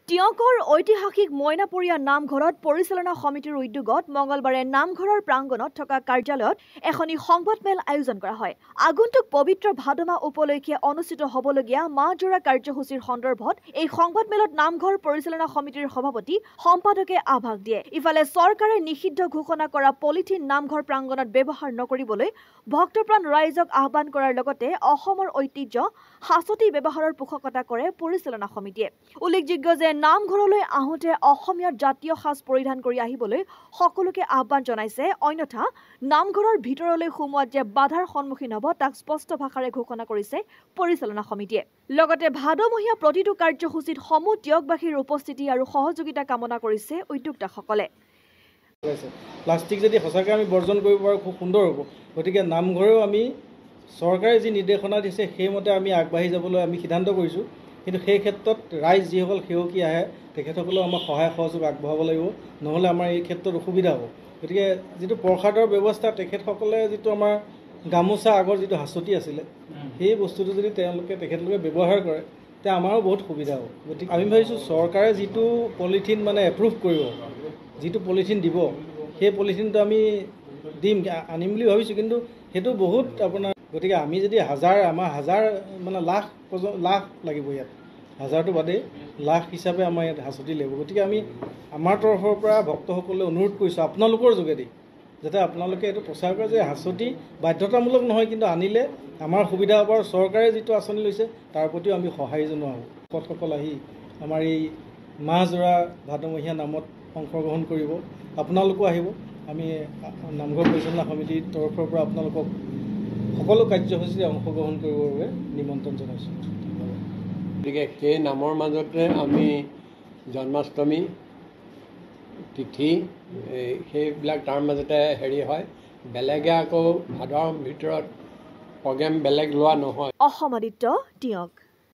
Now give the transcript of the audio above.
টিয়কৰ ঐতিহাসিক মইনাপৰীয়া নামঘৰত পৰিচালনা সমিতিৰ উদ্যোগত মঙলবাৰে নামঘৰৰ প্ৰাংগণত থকা কাৰ্যালয়ত এখনি সংবাদমেল আয়োজন কৰা হয়। আগন্তুক পবিত্ৰ ভাদমা উপলক্ষে অনুষ্ঠিত হ'বলগীয়া মাহজোৰা কাৰ্যসূচীৰ সন্দৰ্ভত এই সংবাদমেলত নামঘৰ পৰিচালনা সমিতিৰ সভাপতি সম্পাদকে আভাস দিয়ে। ইফালে চৰকাৰে নিষিদ্ধ ঘোষণা কৰা পলিথিন নামঘৰ প্ৰাংগণত ব্যৱহাৰ নকৰিবলৈ ভক্তপ্ৰাণ ৰাইজক আহ্বান কৰাৰ লগতে অসমৰ ঐতিহ্য হাছতি ব্যৱহাৰৰ পোষকতা কৰে পৰিচালনা সমিতিয়ে। উল্লেখযোগ্য যে নামঘৰলৈ আহোঁতে অসমীয়াৰ জাতীয় সাজ পৰিধান কৰি আহিবলৈ সকলোকে আহ্বান জনাইছে। অন্যথা নামঘৰৰ ভিতৰলৈ সোমোৱাত যে বাধাৰ সন্মুখীন হ'ব তাক স্পষ্ট ভাষাৰে ঘোষণা কৰিছে পৰিচালনা সমিতিয়ে। লগতে ভাদমহীয়া প্ৰতিটো কাৰ্যসূচীত সমূহ টিয়কবাসীৰ উপস্থিতি আৰু সহযোগিতা কামনা কৰিছে উদ্যোক্তাসকলে। প্লাষ্টিক যদি সঁচাকৈ আমি বৰ্জন কৰিব পাৰোঁ খুব সুন্দৰ হ'ব। গতিকে নামঘৰেও আমি চৰকাৰে যি নিৰ্দেশনা দিছে সেইমতে আমি আগবাঢ়ি যাবলৈ আমি সিদ্ধান্ত কৰিছোঁ। কিন্তু সেই ক্ষেত্ৰত ৰাইজ যিসকল সেৱকী আহে তেখেতসকলেও আমাক সহায় সহযোগ আগবঢ়াব লাগিব, নহ'লে আমাৰ এই ক্ষেত্ৰত অসুবিধা হ'ব। গতিকে যিটো প্ৰসাদৰ ব্যৱস্থা তেখেতসকলে যিটো আমাৰ গামোচা আগৰ যিটো হাছতি আছিলে সেই বস্তুটো যদি তেখেতলোকে ব্যৱহাৰ কৰে তেতিয়া আমাৰো বহুত সুবিধা হ'ব। গতিকে আমি ভাবিছোঁ চৰকাৰে যিটো পলিথিন মানে এপ্ৰুভ কৰিব, যিটো পলিথিন দিব সেই পলিথিনটো আমি আনিম বুলি ভাবিছোঁ। কিন্তু সেইটো বহুত আপোনাৰ, গতিকে আমি যদি আমাৰ হাজাৰ মানে লাখ লাগিব ইয়াত, হাজাৰটো বাদেই লাখ হিচাপে আমাৰ ইয়াত হাছতি লাগিব। গতিকে আমি আমাৰ তৰফৰ পৰা ভক্তসকলে অনুৰোধ কৰিছোঁ আপোনালোকৰ যোগেদি যাতে আপোনালোকে এইটো প্ৰচাৰ কৰে যে হাছতি বাধ্যতামূলক নহয়, কিন্তু আনিলে আমাৰ সুবিধা হ'ব আৰু চৰকাৰে যিটো আঁচনি লৈছে তাৰ প্ৰতিও আমি সহায় জনোৱা হ'ব। ভকতসকল আহি আমাৰ এই মাহজোৰা ভাদমহীয়া নামত অংশগ্ৰহণ কৰিব, আপোনালোকো আহিব। আমি নামঘৰ পৰিচালনা সমিতিৰ তৰফৰ পৰা আপোনালোকক সকলো কাৰ্যসূচীৰে অংশগ্ৰহণ কৰিবৰ বাবে নিমন্ত্ৰণ জনাইছোঁ। গতিকে সেই নামৰ মাজতে আমি জন্মাষ্টমী তিথি সেইবিলাক তাৰ মাজতে হয়, বেলেগে আকৌ ভাদৰ ভিতৰত প্ৰগ্ৰেম বেলেগ লোৱা নহয়। অসম আদিত্য টিয়ক।